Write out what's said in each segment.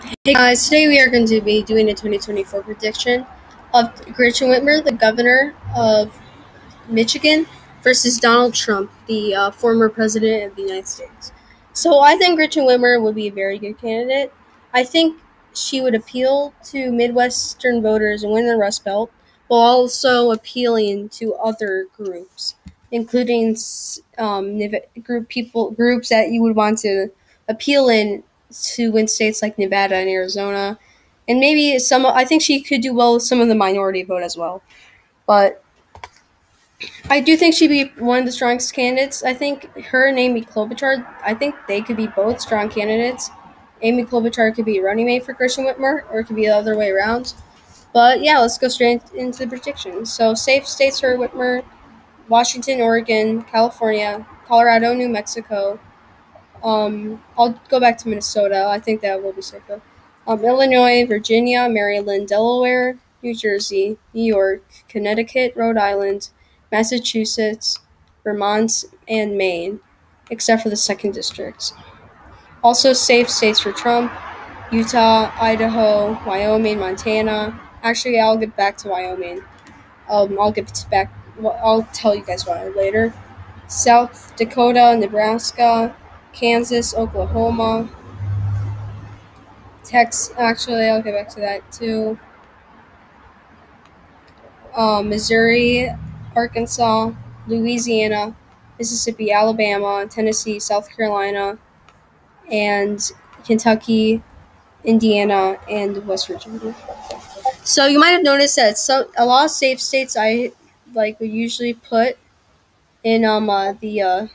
Hey guys, today we are going to be doing a 2024 prediction of Gretchen Whitmer, the governor of Michigan, versus Donald Trump, the former president of the United States. So I think Gretchen Whitmer would be a very good candidate. I think she would appeal to Midwestern voters and win the Rust Belt, while also appealing to other groups, including groups that you would want to appeal in to win states like Nevada and Arizona, and maybe some. I think she could do well with some of the minority vote as well, but I do think she'd be one of the strongest candidates. I think her and Amy Klobuchar, I think they could be both strong candidates. Amy Klobuchar could be a running mate for Gretchen Whitmer, or it could be the other way around. But yeah, let's go straight into the predictions. So safe states for Whitmer: Washington, Oregon, California, Colorado, New Mexico. I'll go back to Minnesota. I think that will be safer. Illinois, Virginia, Maryland, Delaware, New Jersey, New York, Connecticut, Rhode Island, Massachusetts, Vermont, and Maine, except for the second district. Also safe states for Trump: Utah, Idaho, Wyoming, Montana. Actually, I'll get back to Wyoming. I'll get back. I'll tell you guys why later. South Dakota, Nebraska, Kansas, Oklahoma, Texas. Actually, I'll get back to that too. Missouri, Arkansas, Louisiana, Mississippi, Alabama, Tennessee, South Carolina, and Kentucky, Indiana, and West Virginia. So you might have noticed that a lot of safe states I would usually put in the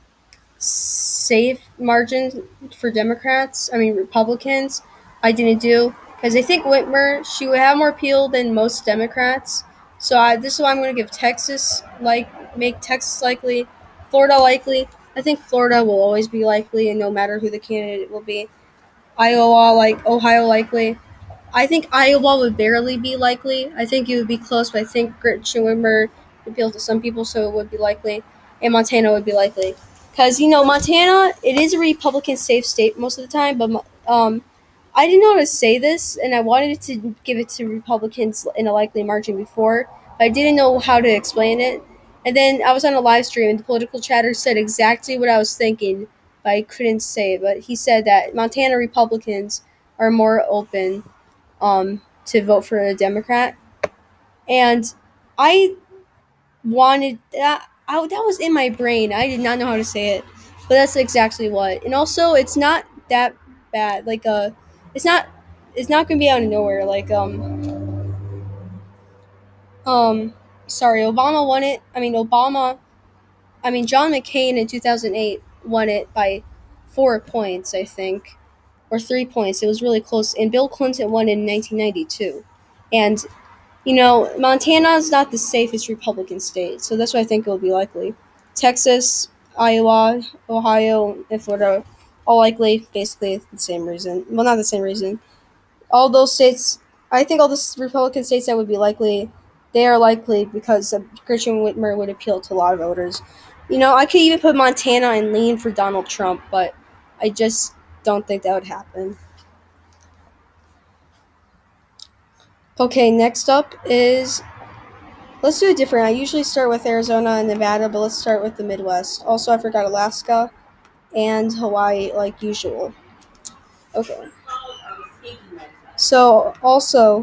safe margin for Democrats. I mean Republicans. I didn't do because I think Whitmer, she would have more appeal than most Democrats. So this is why I'm going to give Texas make Texas likely, Florida likely. I think Florida will always be likely, and no matter who the candidate will be. Iowa, Ohio likely. I think Iowa would barely be likely. I think it would be close, but I think Gretchen Whitmer would appeal to some people, so it would be likely. And Montana would be likely. Because, Montana, it is a Republican safe state most of the time, but I didn't know how to say this, and I wanted to give it to Republicans in a likely margin before, but I didn't know how to explain it. And then I was on a live stream, and the political chatter said exactly what I was thinking, but I couldn't say it. But he said that Montana Republicans are more open to vote for a Democrat, and I wanted that. That was in my brain. I did not know how to say it, but that's exactly what. And also, it's not that bad. It's not. It's not gonna be out of nowhere. Sorry, Obama won it. John McCain in 2008 won it by 4 points, I think, or 3 points. It was really close. And Bill Clinton won in 1992. And Montana is not the safest Republican state, so that's why I think it will be likely. Texas, Iowa, Ohio, and Florida, all likely, basically the same reason. Well, not the same reason. All those states, I think all the Republican states that would be likely, they are likely because Gretchen Whitmer would appeal to a lot of voters. I could even put Montana and lean for Donald Trump, but I just don't think that would happen. Okay, next up is, let's do it different. I usually start with Arizona and Nevada, but let's start with the Midwest. Also, I forgot Alaska and Hawaii, like usual. Okay. So, also,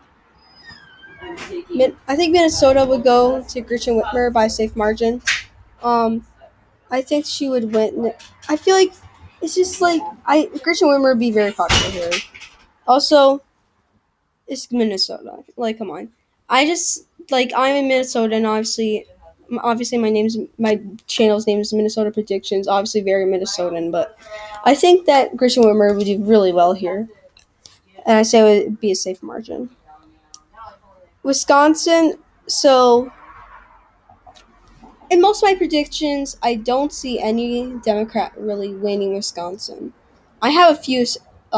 I think Minnesota would go to Gretchen Whitmer by a safe margin. I think she would win. I feel like it's just Gretchen Whitmer would be very popular here. Also, it's Minnesota. Come on. I'm in Minnesota, and obviously my channel's name is Minnesota Predictions. Obviously, very Minnesotan, but I think that Gretchen Whitmer would do really well here, and I say it would be a safe margin. Wisconsin. So, in most of my predictions, I don't see any Democrat really winning Wisconsin. I have a few.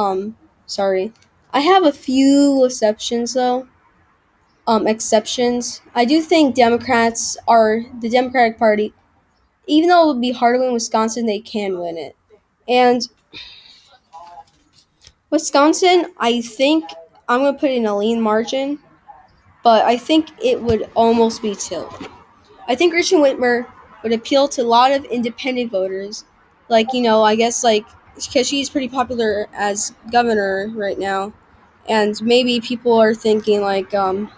I have a few exceptions though. Exceptions. I do think Democrats are the Democratic Party. Even though it would be hard to win Wisconsin, they can win it. And Wisconsin, I think I'm going to put in a lean margin, but I think it would almost be tilt. I think Gretchen Whitmer would appeal to a lot of independent voters. Like, I guess, like, because she's pretty popular as governor right now. And maybe people are thinking, like,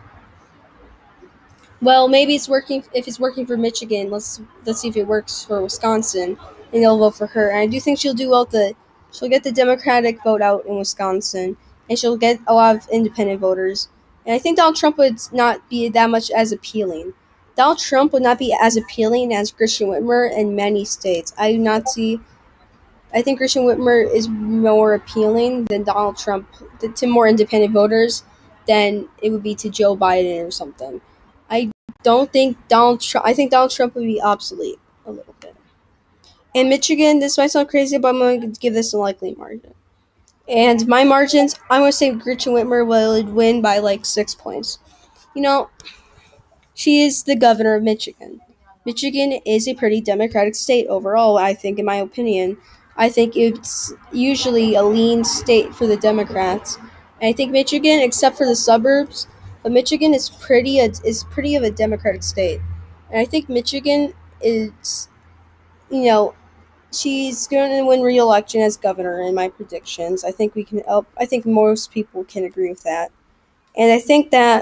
well, maybe it's working. If it's working for Michigan, let's see if it works for Wisconsin, and they'll vote for her. And I do think she'll do well. She'll get the Democratic vote out in Wisconsin, and she'll get a lot of independent voters. And I think Donald Trump would not be that much as appealing. Donald Trump would not be as appealing as Gretchen Whitmer in many states. I do not see. I think Gretchen Whitmer is more appealing than Donald Trump to more independent voters than it would be to Joe Biden or something. I don't think Donald Trump. I think Donald Trump would be obsolete a little bit. In Michigan, this might sound crazy, but I'm going to give this a likely margin. And my margins, I'm going to say Gretchen Whitmer would win by like 6 points. You know, she is the governor of Michigan. Michigan is a pretty democratic state overall, I think, in my opinion. I think it's usually a lean state for the Democrats. And I think Michigan, except for the suburbs, but Michigan is pretty of a democratic state. And I think Michigan is, you know, she's going to win re-election as governor in my predictions. I think we can help. I think most people can agree with that. And I think that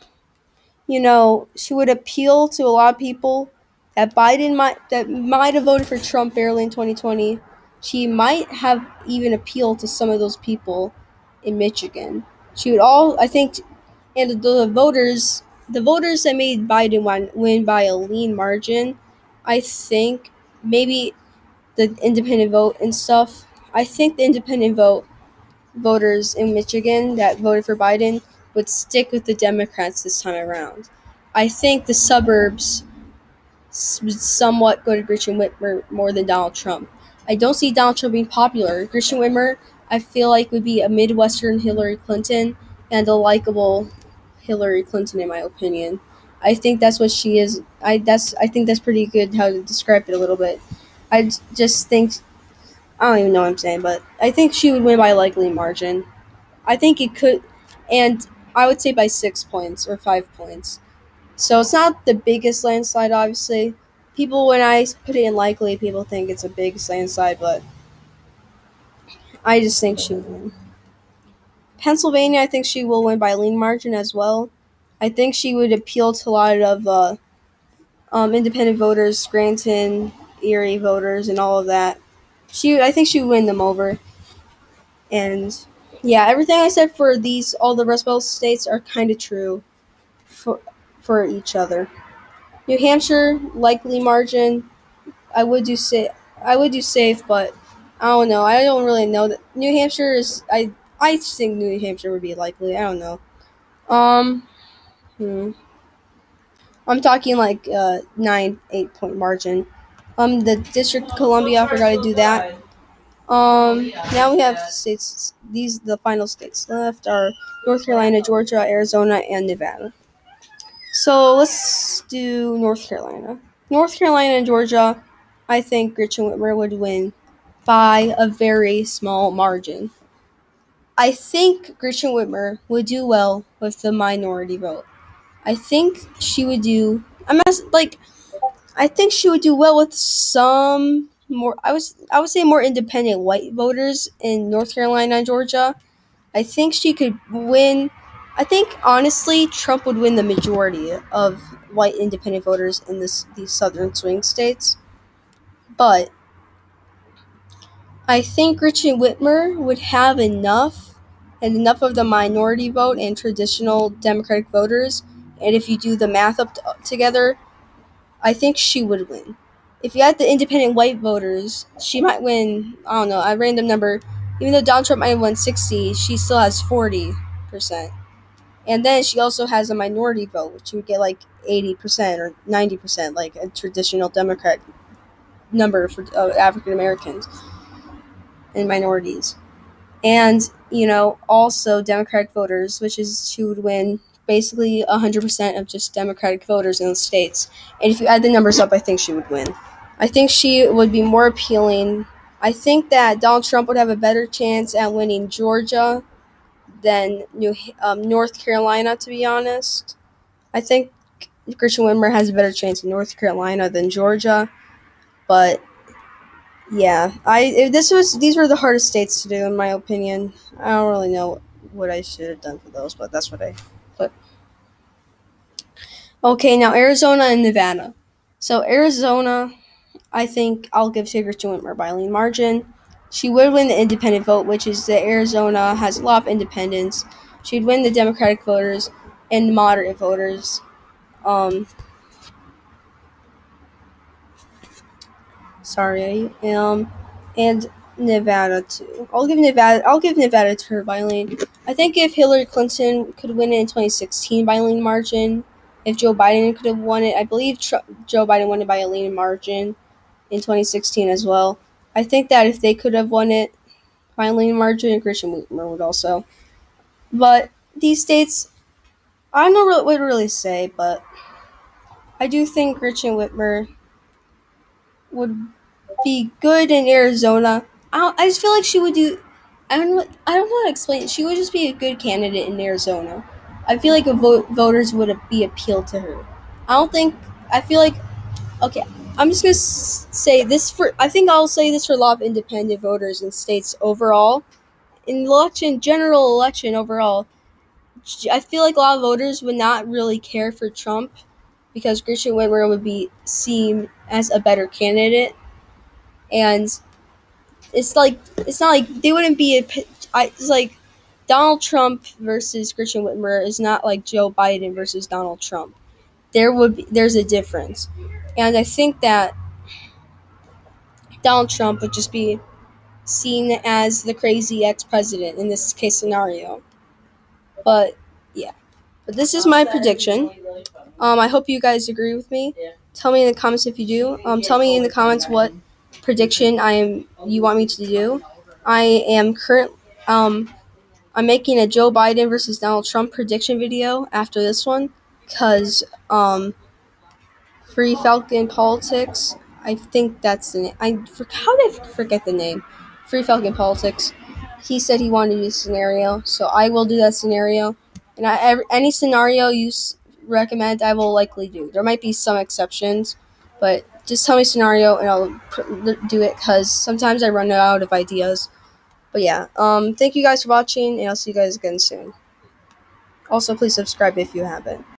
she would appeal to a lot of people that might have voted for Trump barely in 2020. She might have even appealed to some of those people in Michigan. She would I think, and the voters that made Biden win by a lean margin, I think maybe the independent vote and stuff. I think the independent voters in Michigan that voted for Biden would stick with the Democrats this time around. I think the suburbs would somewhat go to Gretchen Whitmer more than Donald Trump. I don't see Donald Trump being popular. Gretchen Whitmer, I feel like, would be a Midwestern Hillary Clinton and a likable Hillary Clinton, in my opinion. I think that's what she is. I think that's pretty good how to describe it a little bit. Just think I don't even know what I'm saying, but I think she would win by a likely margin. I think it could, and I would say by 6 points or 5 points. So it's not the biggest landslide, obviously. People, when I put it in likely, people think it's a big landslide, but I just think she would win. Pennsylvania, I think she will win by a lean margin as well. I think she would appeal to a lot of independent voters, Scranton, Erie voters, and all of that. I think she would win them over. And yeah, everything I said for all the Rust Belt states are kind of true for each other. New Hampshire, likely margin. I would do safe, but I don't know. I don't really know that New Hampshire is. I think New Hampshire would be likely. I don't know. Um, hmm. I'm talking like 9-8 point margin. The District of Columbia, I forgot to do that. Now we have states. The final states left are North Carolina, Georgia, Arizona, and Nevada. So let's do North Carolina. North Carolina and Georgia, I think Gretchen Whitmer would win by a very small margin. I think Gretchen Whitmer would do well with the minority vote. I think she would do. I think she would do well with some more. I would say more independent white voters in North Carolina and Georgia. I think she could win. I think honestly, Trump would win the majority of white independent voters in these southern swing states. But I think Gretchen Whitmer would have enough of the minority vote and traditional Democratic voters. And if you do the math together, I think she would win. If you add the independent white voters, she might win, I don't know, a random number. Even though Donald Trump might have won 60, she still has 40%. And then she also has a minority vote, which would get like 80% or 90%, like a traditional Democrat number for African Americans and minorities. And, also Democratic voters, which is she would win basically 100% of just Democratic voters in the states. And if you add the numbers up, I think she would win. I think she would be more appealing I think that Donald Trump would have a better chance at winning Georgia than North Carolina, to be honest. I think Gretchen Whitmer has a better chance in North Carolina than Georgia, but yeah, these were the hardest states to do in my opinion. I don't really know what I should have done for those, but that's what I put. Okay, now Arizona and Nevada. So Arizona, I think I'll give to Gretchen Whitmer by a lean margin. She would win the independent vote, which is that Arizona has a lot of independents. She'd win the Democratic voters and the moderate voters. Um, sorry. And Nevada too. I'll give Nevada to her by a lean. I think if Hillary Clinton could win it in 2016 by a lean margin, if Joe Biden could have won it, I believe Joe Biden won it by a lean margin in 2016 as well. I think that if they could have won it by a lean margin, Gretchen Whitmer would also. But these states, I don't know what to really say, but I do think Gretchen Whitmer would be good in Arizona. I just feel like she would do. I don't know how to explain it. She would just be a good candidate in Arizona. I feel like voters would be appealed to her. I don't think. I feel like. Okay, I'm just gonna say this for. I think I'll say this for a lot of independent voters in states overall. In general election overall, I feel like a lot of voters would not really care for Trump because Gretchen Whitmer would be seen as a better candidate, and it's not like they wouldn't be it's like Donald Trump versus Gretchen Whitmer is not like Joe Biden versus Donald Trump. There's a difference, and I think that Donald Trump would just be seen as the crazy ex-president in this case scenario. But yeah, but this is my prediction. I hope you guys agree with me. Tell me in the comments if you do. Tell me in the comments what prediction you want me to do. I am current. I'm making a Joe Biden versus Donald Trump prediction video after this one, cause Free Falcon Politics. I think that's the name. How did I forget the name? Free Falcon Politics. He said he wanted to do a scenario, so I will do that scenario. And any scenario you recommend, I will likely do. There might be some exceptions, but just tell me scenario and I'll do it because sometimes I run out of ideas. But yeah, thank you guys for watching, and I'll see you guys again soon. Also, please subscribe if you haven't.